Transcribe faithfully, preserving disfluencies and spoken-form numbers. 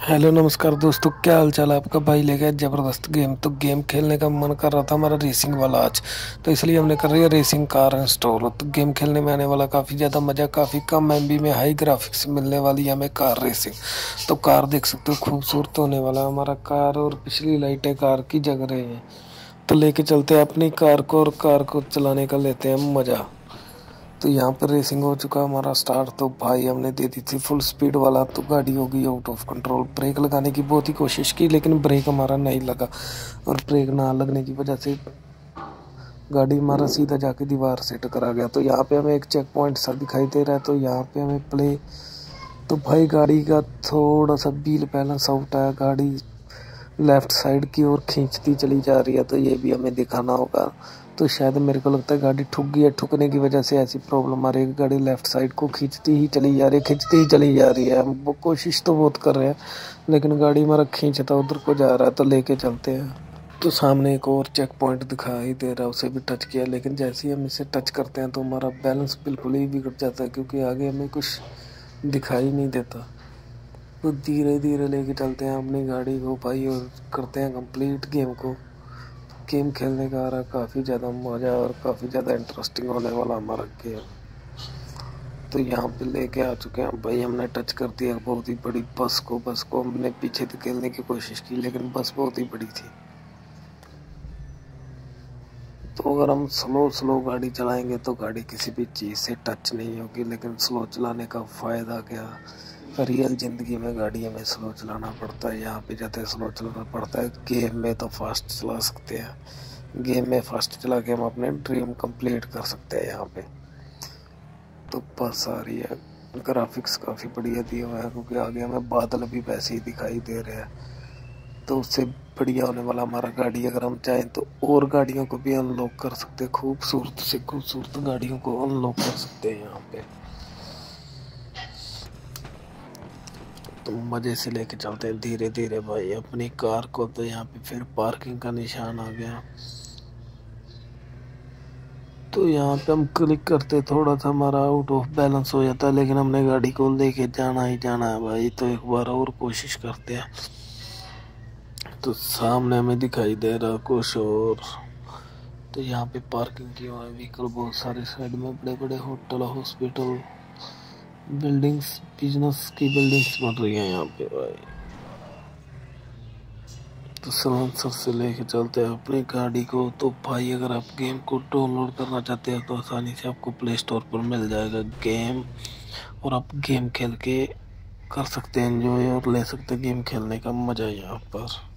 Hello नमस्कार दोस्तों, क्या हाल चाल है आपका। भाई ले गया ज़बरदस्त गेम। तो गेम खेलने का मन कर रहा था हमारा रेसिंग वाला आज, तो इसलिए हमने कर रही है रेसिंग कार इंस्टॉल। तो गेम खेलने में आने वाला काफ़ी ज़्यादा मज़ा, काफ़ी कम एमबी में हाई ग्राफिक्स मिलने वाली है हमें कार रेसिंग। तो कार देख सकते हो, खूबसूरत होने वाला है हमारा कार, और पिछली लाइटें कार की जग रही हैं। तो लेके चलते हैं अपनी कार को, और कार को चलाने का लेते हैं मज़ा। तो यहाँ पर रेसिंग हो चुका हमारा स्टार्ट। तो भाई हमने दे दी थी फुल स्पीड वाला, तो गाड़ी हो गई आउट ऑफ कंट्रोल। ब्रेक लगाने की बहुत ही कोशिश की, लेकिन ब्रेक हमारा नहीं लगा, और ब्रेक ना लगने की वजह से गाड़ी हमारा सीधा जाके दीवार से टकरा गया। तो यहाँ पे हमें एक चेक पॉइंट सा दिखाई दे रहा है, तो यहाँ पे हमें प्ले। तो भाई गाड़ी का थोड़ा सा व्हील बैलेंस आउट है, गाड़ी लेफ्ट साइड की ओर खींचती चली जा रही है, तो ये भी हमें दिखाना होगा। तो शायद मेरे को लगता है गाड़ी ठुक गई है, ठुकने की वजह से ऐसी प्रॉब्लम आ रही है। गाड़ी लेफ्ट साइड को खींचती ही चली जा रही है, खींचती ही चली जा रही है। हम वो कोशिश तो बहुत कर रहे हैं, लेकिन गाड़ी हमारा खींचता उधर को जा रहा है। तो लेके चलते हैं। तो सामने एक और चेक पॉइंट दिखाई दे रहा है, उसे भी टच किया, लेकिन जैसे ही हम इसे टच करते हैं तो हमारा बैलेंस बिल्कुल ही बिगड़ जाता है, क्योंकि आगे हमें कुछ दिखाई नहीं देता। तो धीरे धीरे लेके चलते हैं अपनी गाड़ी को भाई, और करते हैं कंप्लीट गेम को। गेम खेलने का आ रहा काफ़ी ज़्यादा मज़ा, और काफ़ी ज़्यादा इंटरेस्टिंग होने वाला हमारा गेम। तो यहाँ पे लेके आ चुके हैं भाई, हमने टच कर दिया बहुत ही बड़ी बस को। बस को हमने पीछे धकेलने की कोशिश की, लेकिन बस बहुत ही बड़ी थी। तो अगर हम स्लो स्लो गाड़ी चलाएंगे तो गाड़ी किसी भी चीज़ से टच नहीं होगी, लेकिन स्लो चलाने का फ़ायदा क्या। रियल ज़िंदगी में गाड़ी हमें स्लो चलाना पड़ता है, यहाँ पे जाते स्लो चलाना पड़ता है। गेम में तो फास्ट चला सकते हैं, गेम में फास्ट चला के हम अपने ड्रीम कंप्लीट कर सकते हैं यहाँ पे। तो बस आ रही है, ग्राफिक्स काफ़ी बढ़िया दिए हुए हैं, क्योंकि आगे हमें बादल भी वैसे ही दिखाई दे रहे हैं। तो उससे बढ़िया होने वाला हमारा गाड़ी, अगर हम चाहें तो और गाड़ियों को भी अनलॉक कर सकते हैं, खूबसूरत से खूबसूरत गाड़ियों को अनलॉक कर सकते हैं यहाँ पे। तो मज़े से लेके चलते हैं धीरे धीरे भाई अपनी कार को। तो यहाँ पे फिर पार्किंग का निशान आ गया, तो यहाँ पे हम क्लिक करते थोड़ा सा हमारा आउट ऑफ बैलेंस हो जाता है, लेकिन हमने गाड़ी को लेके जाना ही जाना है भाई। तो एक बार और कोशिश करते हैं। तो सामने हमें दिखाई दे रहा कुछ और। तो यहाँ पे पार्किंग की हुआ है व्हीकल बहुत सारे, साइड में बड़े बड़े होटल, हॉस्पिटल, बिल्डिंग्स, बिजनेस की बिल्डिंग्स बन रही हैं यहाँ पे भाई। तो सलांसर से लेके चलते हैं अपनी गाड़ी को। तो भाई अगर आप गेम को डाउनलोड करना चाहते हैं तो आसानी से आपको प्ले स्टोर पर मिल जाएगा गेम, और आप गेम खेल के कर सकते हैं एंजॉय, और ले सकते हैं गेम खेलने का मज़ा यहाँ पर।